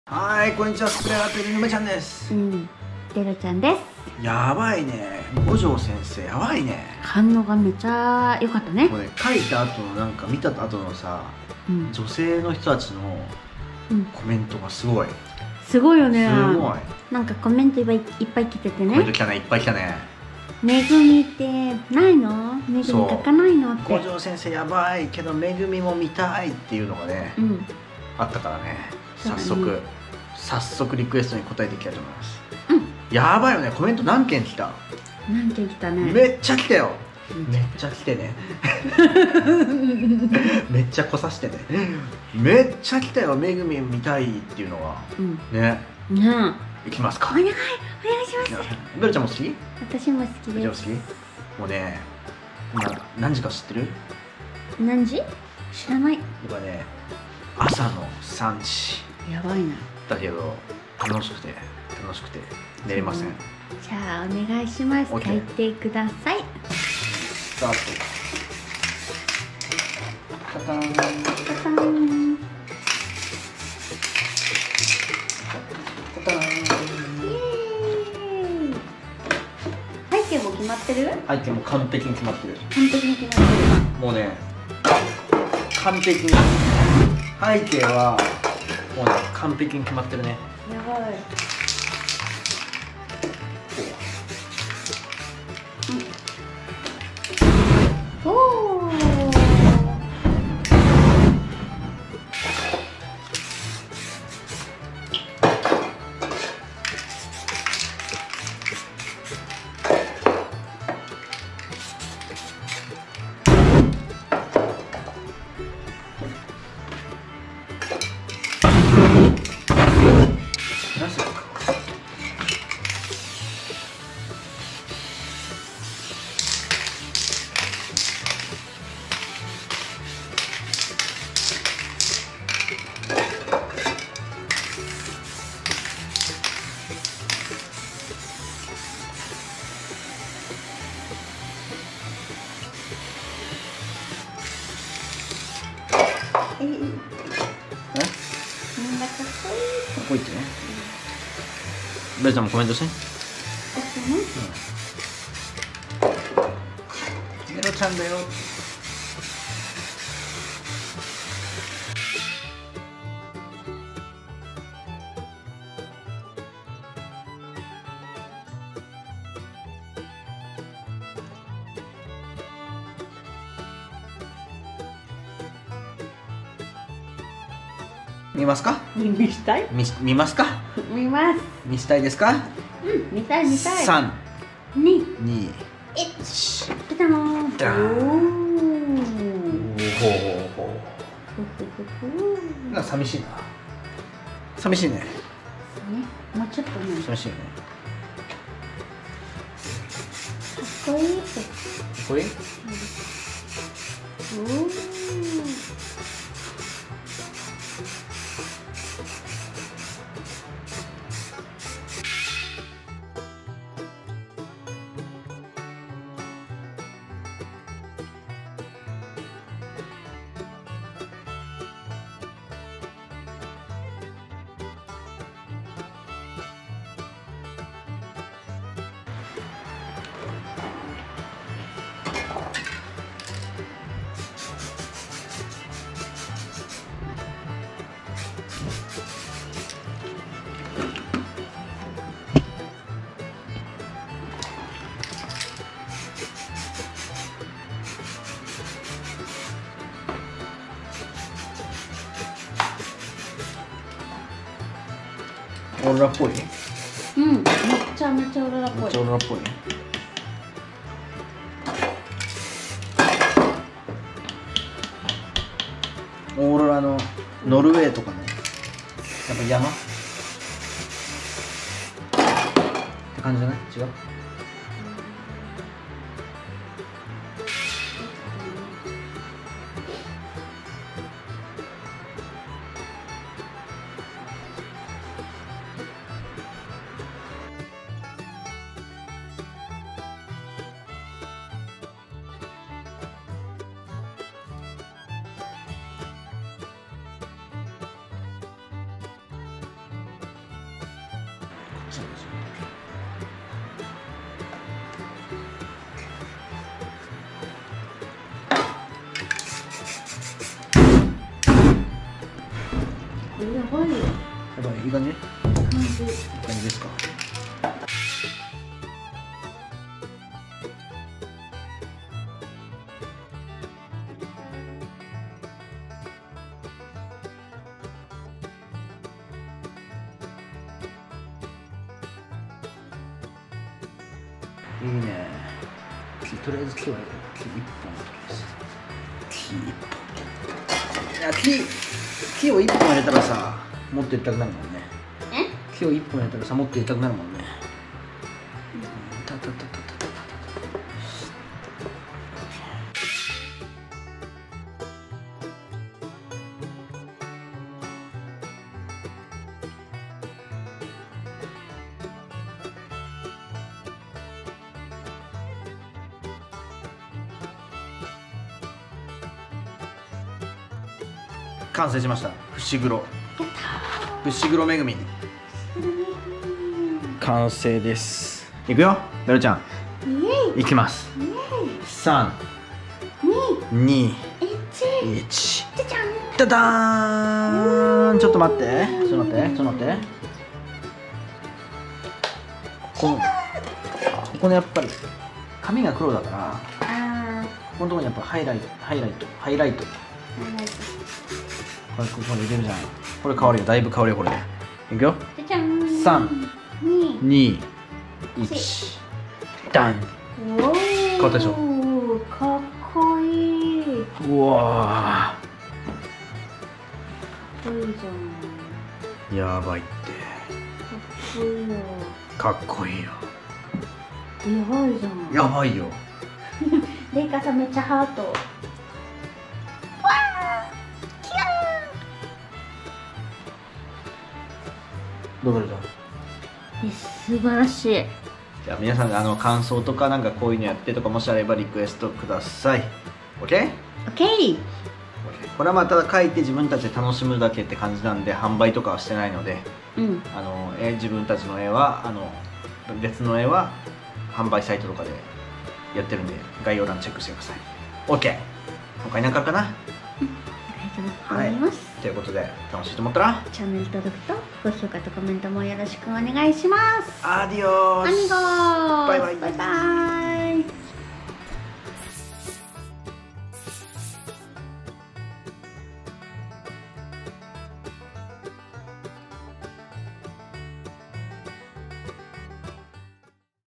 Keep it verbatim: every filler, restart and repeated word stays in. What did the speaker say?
はい、こんにちは。スプレーアートの梅ちゃんです。 うん、てるちゃんです。 やばいね、五条先生やばいね。 反応がめちゃ良かったね。 もうね、書いた後のなんか見た後のさ、 うん、 女性の人たちのコメントがすごい、うん、 すごいよね。 すごい。 なんかコメントいっぱいいっぱい来ててね。 コメント来たね、いっぱい来たね。 めぐみってないの？めぐみ書かないのって。 五条先生やばいけどめぐみも見たいっていうのがね、うん、あったからね。早速、ね、早速リクエストに答えていきたいと思います。うん、やばいよね。コメント何件来た？ 何件来たね。 めっちゃ来たよ。めっちゃ来てね。めっちゃ来さしてね。めっちゃ来たよ。めぐみ見たいっていうのが、うん、ね。ね。いきますか。 お願い、お願いします。 ベルちゃんも好き？ 私も好きです。 好き？もうね、今何時か知ってる？ 何時？知らない。 今ね、朝のさんじ。 やばいな。 だけど楽しくて楽しくて寝れません。 じゃあお願いします。書いてください。 スタート。カタンカタンカタン。 背景も決まってる？ 背景も完璧に決まってる。 完璧に決まってる。 もうね、完璧に背景はもうね、完璧に決まってるね。 やばい。うん、おお。え、みんなかっこいい。 かっこいいってね。ベルちゃんもコメントして。ベルちゃんだよ。見ますか？ 見したい？ 見、見ますか？ 見ます。 見したいですか？ うん、見たい見たい。 三、 二、 二、 一。来たのー。 ダーン。おお。なんか寂しいな。寂しいね。ね、 もうちょっとね。 寂しいよね。 かっこいいって。 かっこいい？ うん、おお。 オーロラっぽい？ うん、めっちゃめちゃオーロラっぽい。 めっちゃオーロラっぽいね。オーロラのノルウェーとかのやっぱ山って感じじゃない？違う？ そうですよ。 これやばいよ。 やばい、いい感じ？いい感じ。 感じですか？いいね。とりあえず今日は木いっぽんです。木いっぽん。いや、木、木をいっぽん入れたらさ、もっと入れたくなるもんね。 え？ 木をいっぽん入れたらさ、もっと入れたくなるもんね。たたたたたたたた。完成しました。伏黒。伏黒めぐみ。完成です。いくよ、ベルちゃん。いきます。三、二、一。ただーん。ちょっと待って。ちょっと待って。ちょっと待って。この。ここのやっぱり。髪が黒だから。ここのところにやっぱハイライト、ハイライト、ハイライト。これ、ここに入れるじゃん。これ変わるよ。だいぶ変わるよ、これで。いくよ。さん、に、いち。ダン。変わったでしょ。 かっこいい。 うわー。いいじゃん。 やばいって。 かっこいいよ。 かっこいいよ。 やばいじゃん。 やばいよ。 レイカさんめっちゃハート。 どうだろう。 え、素晴らしい。 じゃあ皆さんあの感想とかなんかこういうのやってとかもしあればリクエストください。 OK？ OK。 これはまあただ書いて自分たちで楽しむだけって感じなんで販売とかはしてないので、 うん、 あのえ自分たちの絵はあの別の絵は販売サイトとかでやってるんで概要欄チェックしてください。 OK。 他に何かあるかな？ はい、 ということで楽しいと思ったらチャンネル登録とご評価とコメントもよろしくお願いします。 アディオース。 アミゴース。 バイバイ。 バイバイ。